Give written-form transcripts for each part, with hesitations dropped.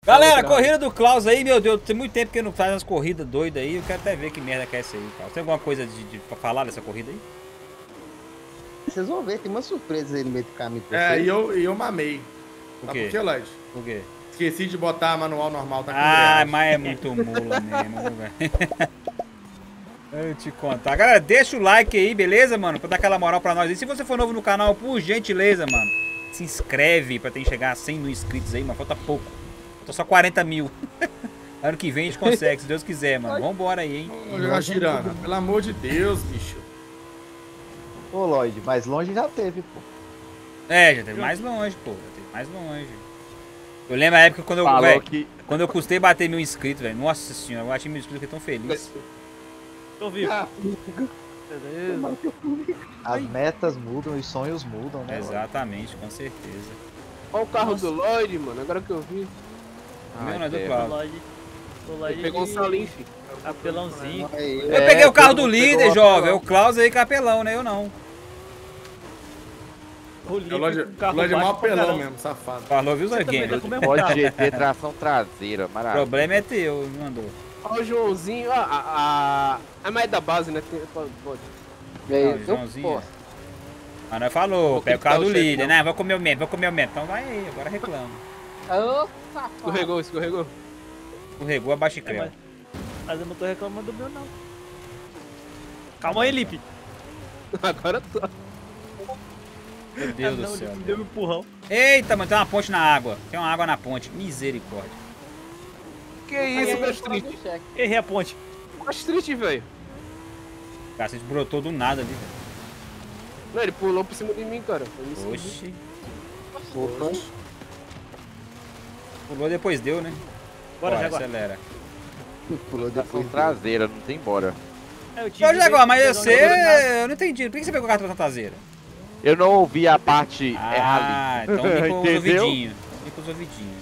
Galera, corrida do Klaus aí, meu Deus, tem muito tempo que eu não faz umas corridas doidas aí. Eu quero até ver que merda que é essa aí, Klaus. Tem alguma coisa pra falar dessa corrida aí? Vocês vão ver, tem uma surpresa aí no meio do caminho. E eu mamei. O quê? Por que, Lloyd? O quê? Esqueci de botar manual normal, tá com embreagem. Mas é muito mula mesmo, velho. Eu te contar. Galera, deixa o like aí, beleza, mano? Pra dar aquela moral pra nós. E se você for novo no canal, por gentileza, mano, se inscreve pra ter que chegar a 100 mil inscritos aí, mano. Falta pouco. Falta só 40 mil. Ano que vem a gente consegue, se Deus quiser, mano. Vambora aí, hein? Vamos jogar Tirana. Pelo amor de Deus, bicho. Ô, Lloyd, mais longe já teve, pô. É, já teve mais longe, pô. Já teve mais longe. Eu lembro a época quando eu, véio, quando eu custei bater 1000 inscritos, velho. Nossa senhora, eu achei 1000 inscritos, eu fiquei tão feliz. Tô vivo. As metas mudam, os sonhos mudam, né? Exatamente, com certeza. Olha o carro do Lloyd, mano, agora que eu vi. Meu não é do Klaus. Ele pegou um salinho, filho. Capelãozinho. Eu peguei o carro do líder, jovem. O Klaus aí, capelão, né? Eu não. O Lloyd é maior apelão mesmo, safado. Falou, viu, Zé? Pode GT, tração traseira, maravilha. O problema é teu, me mandou. Olha o Joãozinho, a mais da base, né? Pode. Não, Joãozinho. Mas nós falou, pega o carro do líder, né? Vou comer o mento, vou comer o mento. Então vai aí, agora reclama. Escorregou. Escorregou, abaixa e creu. Mas eu não tô reclamando do meu, não. Calma aí, Lipe. Agora tô. Meu Deus do céu. Deu um empurrão. Eita, mano, tem uma ponte na água. Tem uma água na ponte. Misericórdia. Que isso, Gastrite? Errei a ponte. Gastrite, velho. O cacete brotou do nada ali, velho. Não, ele pulou por cima de mim, cara. Oxi. Pulou depois deu, né? Bora, Jaguar. Acelera. Pulou depois traseira, não tem bora. Ô, Jaguar, mas eu não entendi. Por que você pegou o carro traseira? Eu não ouvi a parte errada. Ah, então vem com os ouvidinhos. Vem com os ouvidinhos.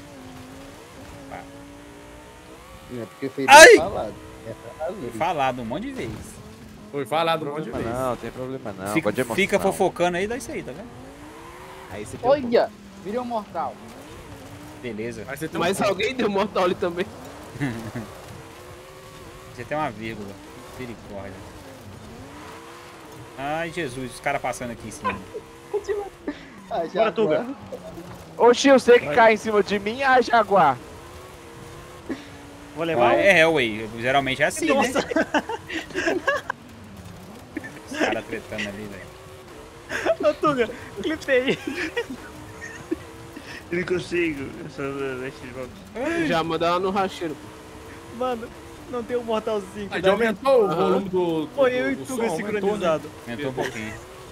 É porque foi falado. Foi falado um monte de vezes. Foi falado um monte de vezes. Não, tem problema não. Fica fofocando aí, dá isso aí, tá vendo? Aí você olha, virou um mortal. Beleza. Mas alguém deu mortal ali também. Você tem uma vírgula. Misericórdia. Ai, Jesus, os caras passando aqui em cima. Continua. Bora, Tuga. Oxi, eu sei que cai em cima de mim, Jaguar. Vou levar ué. Geralmente é assim, nossa, né? Os caras tretando ali, velho. Ô, Tuga, clipei. Eu não consigo. Já manda lá no racheiro. Mano, não tem um Mortal 5. Já aumentou o volume do Foi eu e Tuga sincronizado. Aumentou um pouquinho.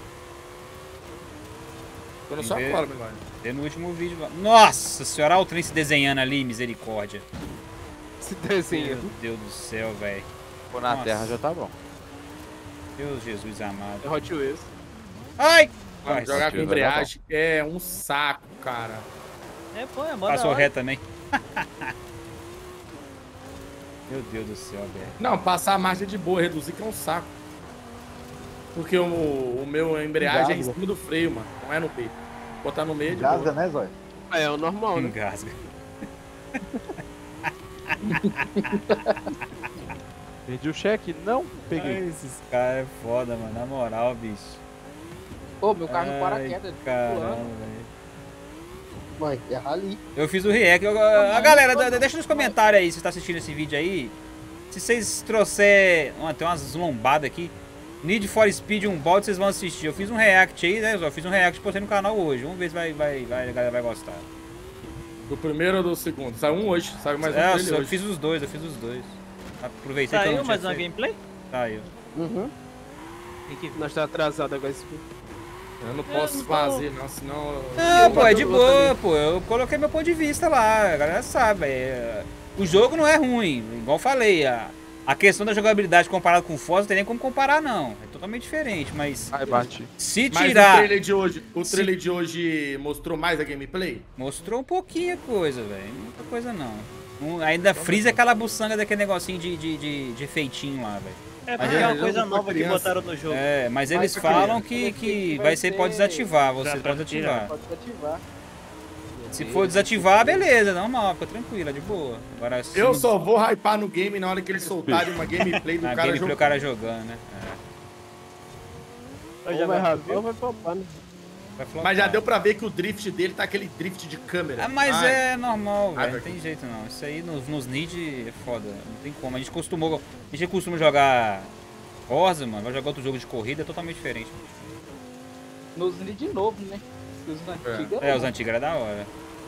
Tô no só agora, meu irmão. Tem no último vídeo. Nossa senhora, olha o trem se desenhando ali, misericórdia. Se desenha. Meu Deus do céu, velho. Pô, na terra já tá bom. Deus Jesus amado. É Hot Wheels. Ai! Mano, jogar com embreagem é um saco, cara. É, pô, é passou reto também. Meu Deus do céu, velho. Não, passar a marcha de boa, reduzir que é um saco. Porque o meu embreagem é em cima do freio, mano. Não é no peito. Botar no meio de boa. Engasga, né, Zóio? É o normal, né? Engasga. Perdi o cheque? Não, peguei. Ai, esses caras é foda, mano. Na moral, bicho. Pô, meu carro paraquedas. Caramba, velho. Mãe, é rali. Eu fiz o react. A galera, deixa nos comentários aí se você tá assistindo esse vídeo aí. Se vocês trouxer... Tem umas lombadas aqui. Need for Speed 1 bot, vocês vão assistir. Eu fiz um react aí, né? Eu fiz um react e postei no canal hoje. Vamos ver se a galera vai gostar. Do primeiro ou do segundo? Saiu um hoje, saiu mais um dele hoje. Eu fiz os dois. Aproveitei que eu não Saiu tinha mais uma gameplay? Saiu. Nós tá atrasado agora esse Eu não posso fazer, não, senão... Não, pô, é de boa, pô. Eu coloquei meu ponto de vista lá. A galera sabe. O jogo não é ruim, igual eu falei. A questão da jogabilidade comparada com o Forza não tem nem como comparar, não. É totalmente diferente, mas... Ai, bate. Se tirar... Mas o trailer de hoje mostrou mais a gameplay? Mostrou um pouquinho a coisa, velho. Muita coisa não. Ainda frisa aquela buçanga daquele negocinho de efeitinho lá, velho. É porque é uma coisa nova que botaram no jogo. É, mas eles falam que pode desativar, você pode desativar. Pode desativar. Se for desativar, beleza, normal, fica tranquilo, é de boa. Agora, se Eu só vou hypar no game na hora que eles soltarem uma gameplay do na cara gameplay jogando. o cara jogando, né? Eu Ou já vai vai rapar ou vai poupar, né? Vai flopar. Mas já deu pra ver que o drift dele tá aquele drift de câmera. Ah, mas Ai, é normal, velho. Não velho. tem jeito não. Isso aí nos Need é foda. Não tem como. A gente costuma jogar Forza, mano. Vai jogar outro jogo de corrida, é totalmente diferente. Nos de novo, né? Os antigos. É, os antigos era da hora.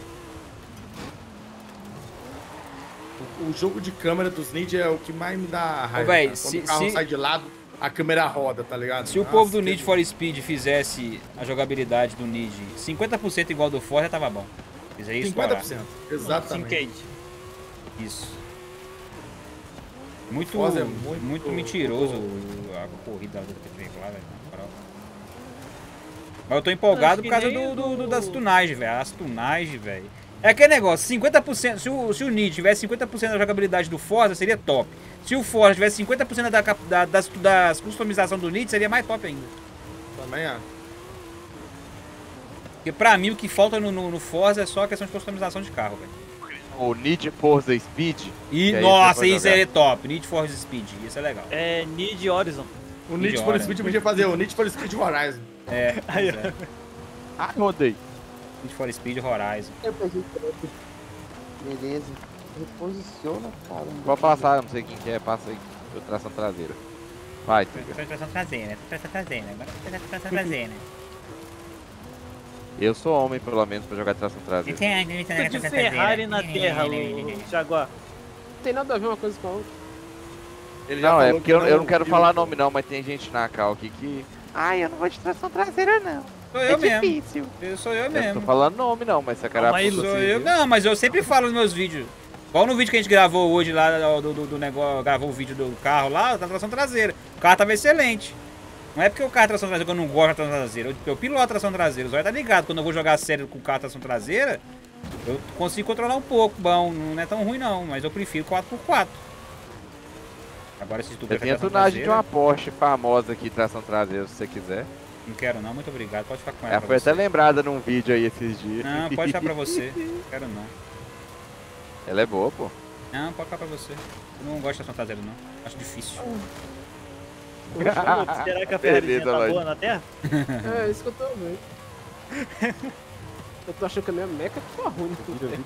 O jogo de câmera dos Need é o que mais me dá raiva. véi, cara. Quando se- o carro se- sai de lado, a câmera roda, tá ligado? Se o Nossa, povo do que- Need for Speed fizesse a jogabilidade do Need 50% igual do Forza, tava bom. Fizer isso, 50%. Exatamente. Syncade. Isso. Muito, Forza é muito, muito- mentiroso a corrida do PT lá, velho. na moral. Mas eu tô empolgado Acho que por causa nem das tunagens, velho. As tunagens, velho. É aquele negócio, 50%. Se o Need tivesse 50% da jogabilidade do Forza, seria top. Se o Forza tivesse 50% das customizações do Need, seria mais top ainda. Também é. Porque pra mim o que falta no Forza é só a questão de customização de carro, velho. O Need for Speed. E, Que aí nossa, você pode isso jogar. é top. Need for Speed, isso é legal. É Need Horizon. O Need for Idiota. Speed podia fazer o Need for Speed Horizon. É, Aí, pois é. Ah, rodei. Need for Speed Horizon. Eu peguei tanto. Beleza. Reposiciona, caramba. Pode passar, não sei quem que é, passa aí. Eu tração traseira. Vai, Tuga. Tração traseira, tração traseira. Agora tração traseira. Eu sou homem, pelo menos, pra jogar tração traseira. Fica de Ferrari na terra, o Jaguar. Não tem nada a ver uma coisa com a outra. Ele já Não, é falou porque que eu não quero viu. falar nome não, mas tem gente na cal aqui que... Ai, eu não vou de tração traseira não. Sou eu mesmo. difícil. Sou eu Eu não tô mesmo. falando nome não, mas essa cara... Calma aí, Sou eu. Não, mas eu sempre falo nos meus vídeos. Igual no vídeo que a gente gravou hoje lá do negócio, gravou o vídeo do carro lá, da tração traseira. O carro tava excelente. Não é porque o carro é tração traseira que eu não gosto da tração traseira. Eu piloto a tração traseira. O Zóio tá ligado. Quando eu vou jogar sério com o carro tração traseira, eu consigo controlar um pouco. Bom, não é tão ruim não, mas eu prefiro 4x4. Agora se tu Eu quer tenho a tração tunagem de traseira, uma Porsche famosa aqui, tração traseira, se você quiser. não quero não, muito obrigado. Pode ficar com ela Ela pra foi você. até lembrada num vídeo aí esses dias. Não, pode ficar pra você. Não quero não. Ela é boa, pô. Não, pode ficar pra você. Eu não gosto da tração traseira não. Acho difícil. Será que a Ferrari Beleza, tá Lloyd. boa na terra? É isso que eu tô vendo. Eu tô achando que a minha meca tá ruim.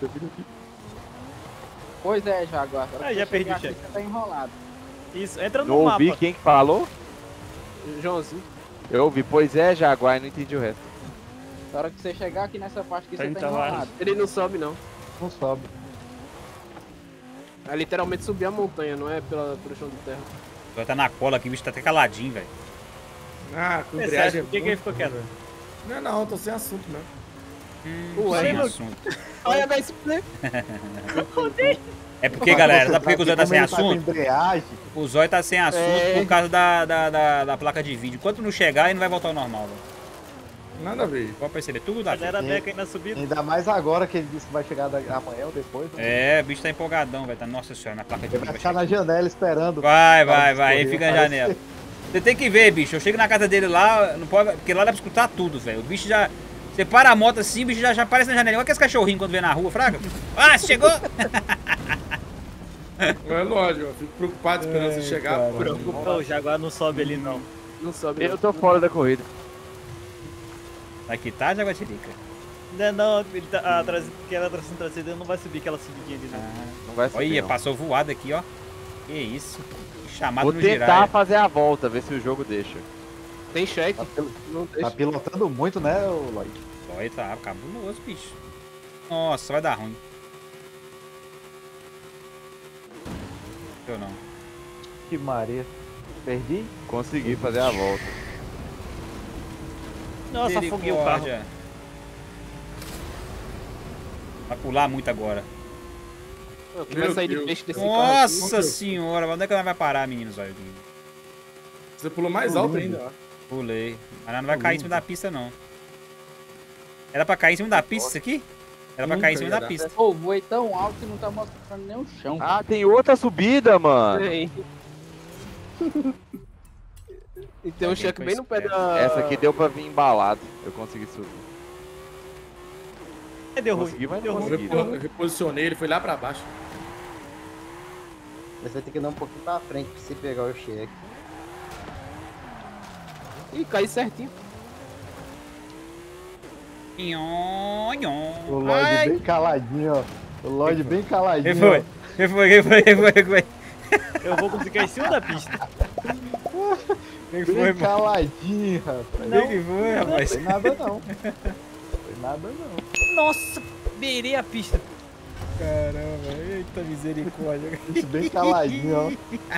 Pois é, Jaguar. Agora Ah, que já você perdi chegar o cheque. aqui, Você tá enrolado. Isso, entra Não no ouvi mapa. quem que falou? Joãozinho. Eu ouvi, pois é, Jaguar, e não entendi o resto. Na hora que você chegar aqui nessa parte que você tá 30 varas. enrolado. Ele não sobe, não. Não sobe. É literalmente subir a montanha, não é pelo chão de terra. Vai tá na cola aqui, o bicho tá até caladinho, velho. Ah, com É embreagem sério, por que é que ele muito ficou quieto? ruim. Não, tô sem assunto mesmo. Ué, Sem mas- assunto. Olha da display. É porque, galera, sabe por que o Zóio tá Como sem ele com assunto? embreagem, O Zóio tá sem assunto É. por causa da placa de vídeo. Enquanto não chegar, ele não vai voltar ao normal, velho. Nada a ver. Pode perceber, tudo dá. Galera Sim. beca aí na subida. ainda mais agora que ele disse que vai chegar amanhã ou depois. Né? É, o bicho tá empolgadão, velho. Tá... Nossa senhora, minha placa de Ele vídeo vai vai ficar chegar. na janela esperando. Vai, Para vai, de vai. Ele escorrer, fica na parece. janela. Você tem que ver, bicho. Eu chego na casa dele lá, não pode... porque lá dá pra escutar tudo, velho. O bicho já... Você para a moto assim, o bicho já aparece na janela. Olha aqueles cachorrinhos quando vê na rua, fraga. Ah, chegou! É lógico, eu fico preocupado esperando você chegar. pô. Preocupa, o Jaguar não sobe ali não. Não sobe. Eu tô fora da corrida. Aqui tá, Jaguatirica. Não, ele tá, aquela tração traseira não vai subir aquela subidinha ali não. Não vai subir, Olha, não. passou voado aqui, ó. Que isso. Chamado Vou no tentar girar. fazer a volta, ver se o jogo deixa. Tem cheque. Não Tá deixa. pilotando muito, né, ô Lloyd? Olha, tá cabuloso, bicho. Nossa, vai dar ruim. Eu não. Que Maria. Perdi? Consegui fazer a volta. Nossa, afoguei o carro. Misericórdia. Vai pular muito agora. Quem vai sair de peixe desse carro Nossa senhora, onde é que ela vai parar, meninos? Olha, Você pulou mais alto ainda. pulei. Mas ela não vai cair em cima da pista, não. Era pra cair em cima da pista isso aqui? Era pra cair em cima da pista. Pô, voei tão alto que não tá mostrando nem o chão. Ah, tem outra subida, mano. Tem. E tem um Alguém cheque foi bem no pé esperto. da... Essa aqui deu pra vir embalado. Eu consegui subir. Deu ruim. Consegui, mas Deu não ruim. consegui. Eu reposicionei, ele foi lá pra baixo. Mas vai ter que dar um pouquinho pra frente pra você pegar o cheque. Ih, caí certinho. Nhon, nhon. O Lloyd Ai. bem caladinho, ó. O Lloyd bem caladinho. Quem foi? Quem foi? Quem foi? Quem foi? Quem foi? Eu vou conseguir em cima da pista. Quem Ó. foi, Bem mano? caladinho, rapaz. Quem que foi, rapaz? Foi nada não. Foi nada não. Nossa, beirei a pista. Caramba, eita misericórdia. Isso bem caladinho, ó.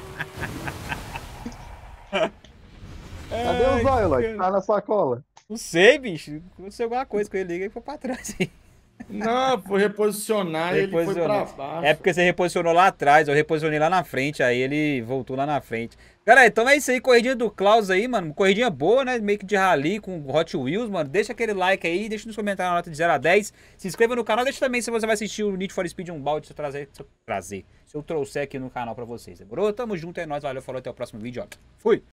Cadê o zóio, Lloyd? Tá na sua cola. Não sei, bicho. Aconteceu alguma coisa com ele e foi pra trás. Não, foi reposicionar e ele foi pra Reposicionou. baixo. É porque você reposicionou lá atrás, eu reposicionei lá na frente, aí ele voltou lá na frente. Galera, então é isso aí, corridinha do Klaus aí, mano. Corridinha boa, né? Meio que de rally com Hot Wheels, mano. Deixa aquele like aí, deixa nos comentários a nota de 0 a 10. Se inscreva no canal, deixa também se você vai assistir o Need for Speed um balde se eu trouxer aqui no canal pra vocês. Demorou? Tamo junto, é nóis, valeu, falou, até o próximo vídeo, ó. Fui!